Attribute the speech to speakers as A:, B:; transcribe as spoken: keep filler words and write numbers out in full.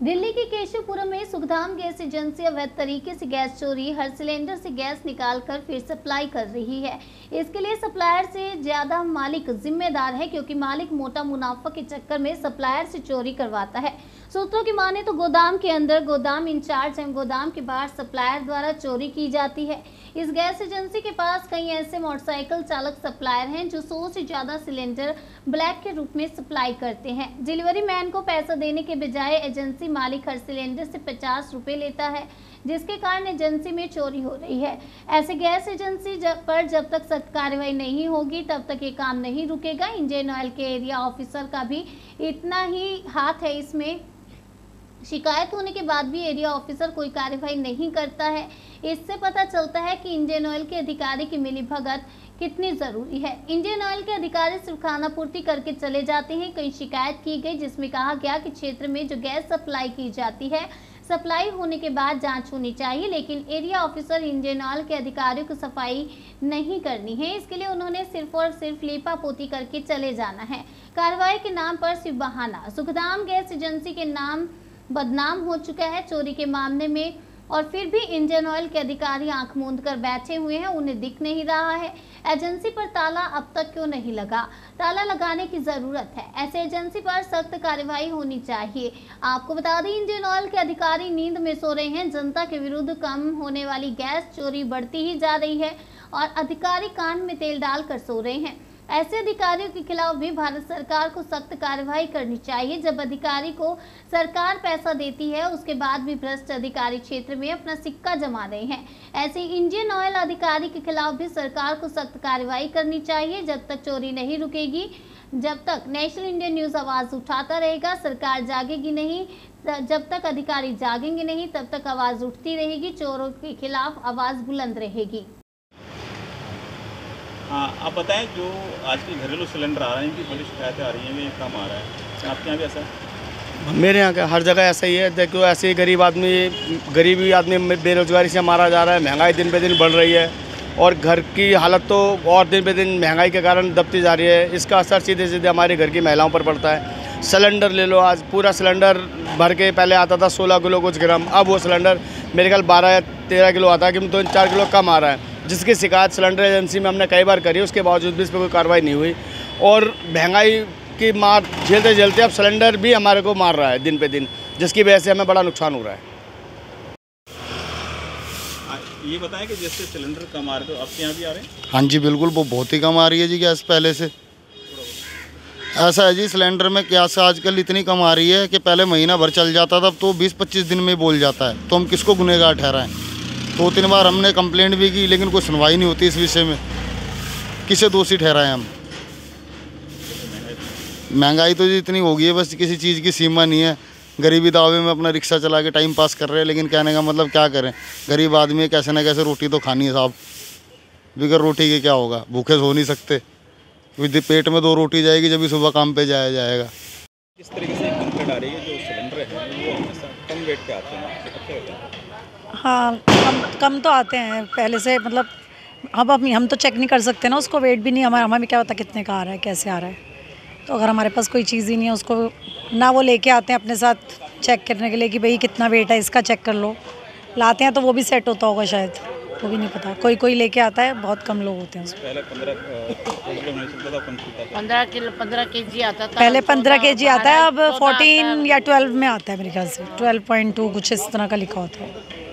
A: दिल्ली के केशवपुरम में Sukhdham gas agency अवैध तरीके से गैस चोरी, हर सिलेंडर से गैस निकालकर फिर सप्लाई कर रही है। इसके लिए सप्लायर से ज्यादा मालिक जिम्मेदार है, क्योंकि मालिक मोटा मुनाफा के चक्कर में सप्लायर से चोरी करवाता है। सूत्रों की माने तो गोदाम के अंदर, गोदाम इंचार्ज एवं गोदाम के बाहर सप्लायर द्वारा चोरी की जाती है। इस गैस एजेंसी के पास कई ऐसे मोटरसाइकिल चालक सप्लायर हैं जो सौ से ज्यादा सिलेंडर ब्लैक के रूप में सप्लाई करते हैं। डिलीवरी मैन को पैसा देने के बजाय एजेंसी मालिक हर सिलेंडर से पचास रुपए लेता है, जिसके कारण एजेंसी में चोरी हो रही है। ऐसे गैस एजेंसी जब पर जब तक सख्त कार्रवाई नहीं होगी तब तक ये काम नहीं रुकेगा। इंडियन ऑयल के एरिया ऑफिसर का भी इतना ही हाथ है इसमें। शिकायत होने के बाद भी एरिया ऑफिसर कोई कार्रवाई नहीं करता है। इससे पता चलता है कि इंडियन ऑयल के अधिकारी की मिलीभगत कितनी जरूरी है। इंडियन ऑयल के अधिकारी सिर्फ खानापूर्ति करके चले जाते हैं। कई शिकायत की गई जिसमें कहा गया कि क्षेत्र में जो गैस सप्लाई की जाती है, सप्लाई होने के बाद जांच होनी चाहिए, लेकिन एरिया ऑफिसर इंडियन ऑयल के अधिकारियों को सफाई नहीं करनी है। इसके लिए उन्होंने सिर्फ और सिर्फ लेपा पोती करके चले जाना है। कार्रवाई के नाम पर सिर्फ बहाना। सुखधाम गैस एजेंसी के नाम बदनाम हो चुका है चोरी के मामले में, और फिर भी इंडियन ऑयल के अधिकारी आंख मूंद कर बैठे हुए हैं, उन्हें दिख नहीं रहा है। एजेंसी पर ताला अब तक क्यों नहीं लगा? ताला लगाने की जरूरत है। ऐसे एजेंसी पर सख्त कार्रवाई होनी चाहिए। आपको बता दें, इंडियन ऑयल के अधिकारी नींद में सो रहे हैं। जनता के विरुद्ध कम होने वाली गैस चोरी बढ़ती ही जा रही है और अधिकारी कान में तेल डालकर सो रहे हैं। ऐसे अधिकारियों के खिलाफ भी भारत सरकार को सख्त कार्रवाई करनी चाहिए। जब अधिकारी को सरकार पैसा देती है, उसके बाद भी भ्रष्ट अधिकारी क्षेत्र में अपना सिक्का जमा रहे हैं। ऐसे इंडियन ऑयल अधिकारी के खिलाफ भी सरकार को सख्त कार्रवाई करनी चाहिए। जब तक चोरी नहीं रुकेगी, जब तक नेशनल इंडियन न्यूज आवाज उठाता रहेगा, सरकार जागेगी नहीं। जब तक अधिकारी जागेंगे नहीं, तब तक आवाज उठती रहेगी, चोरों के खिलाफ आवाज बुलंद रहेगी।
B: हाँ, आप बताएं, जो आज के घरेलू सिलेंडर आ रहे हैं, इनकी बड़ी शिकायतें आ रही हैं, ये कम आ रहा है, आपके यहाँ भी ऐसा है?
C: मेरे यहाँ का हर जगह ऐसा ही है। देखो, ऐसे ही गरीब आदमी गरीबी आदमी बेरोजगारी से मारा जा रहा है। महंगाई दिन पे दिन बढ़ रही है और घर की हालत तो और दिन पे दिन महंगाई के कारण दबती जा रही है। इसका असर सीधे सीधे हमारे घर की महिलाओं पर पड़ता है। सिलेंडर ले लो, आज पूरा सिलेंडर भर के पहले आता था सोलह किलो कुछ ग्राम, अब वो सिलेंडर मेरे ख्याल बारह या तेरह किलो आता है, कि दो चार किलो कम आ रहा है, जिसकी शिकायत सिलेंडर एजेंसी में हमने कई बार करी। उसके बावजूद भी इस पर कोई कार्रवाई नहीं हुई और महंगाई की मार झेलते झेलते अब सिलेंडर भी हमारे को मार रहा है दिन पे दिन, जिसकी वजह से हमें बड़ा नुकसान हो रहा है।
B: ये बताएं कि जैसे सिलेंडर कम आ रहे, तो आपके यहाँ भी आ रहे हैं?
D: हाँ जी बिल्कुल, वो बहुत ही कम आ रही है जी गैस पहले से। ऐसा है जी, सिलेंडर में गैस आजकल इतनी कम आ रही है कि पहले महीना भर चल जाता था, अब तो बीस पच्चीस दिन में बोल जाता है। तो हम किसको गुनहगार ठहराएं? दो तीन बार हमने कंप्लेंट भी की, लेकिन कोई सुनवाई नहीं होती इस विषय में। किसे दोषी ठहराएं हम? महंगाई तो जी इतनी हो गई है, बस किसी चीज़ की सीमा नहीं है। गरीबी दावे में अपना रिक्शा चला के टाइम पास कर रहे हैं, लेकिन कहने का मतलब क्या करें, गरीब आदमी है, कैसे ना कैसे रोटी तो खानी है साहब। बगैर रोटी के क्या होगा? भूखे सो नहीं सकते, क्योंकि पेट में दो रोटी जाएगी जब भी सुबह काम पे जाया जाएगा।
B: किस तरीके से कंप्लेंट आ रही है, जो सिलेंडर है वो हमेशा कम रेट पे आते हैं?
E: हाँ, कम कम तो आते हैं पहले से, मतलब अब अब हम तो चेक नहीं कर सकते ना उसको, वेट भी नहीं हमारा, हमें क्या पता कितने का आ रहा है, कैसे आ रहा है। तो अगर हमारे पास कोई चीज़ ही नहीं है, उसको ना वो लेके आते हैं अपने साथ चेक करने के लिए कि भाई कितना वेट है इसका, चेक कर लो। लाते हैं तो वो भी सेट होता होगा शायद, वो भी नहीं पता। कोई कोई लेके आता है, बहुत कम लोग होते हैं उसमें।
B: पहले
F: पंद्रह किलो पंद्रह के जी आता था,
E: पहले पंद्रह के जी आता है, अब फोर्टीन या ट्वेल्व में आता है मेरे ख्याल से, ट्वेल्व पॉइंट टू कुछ इस तरह का लिखा होता है।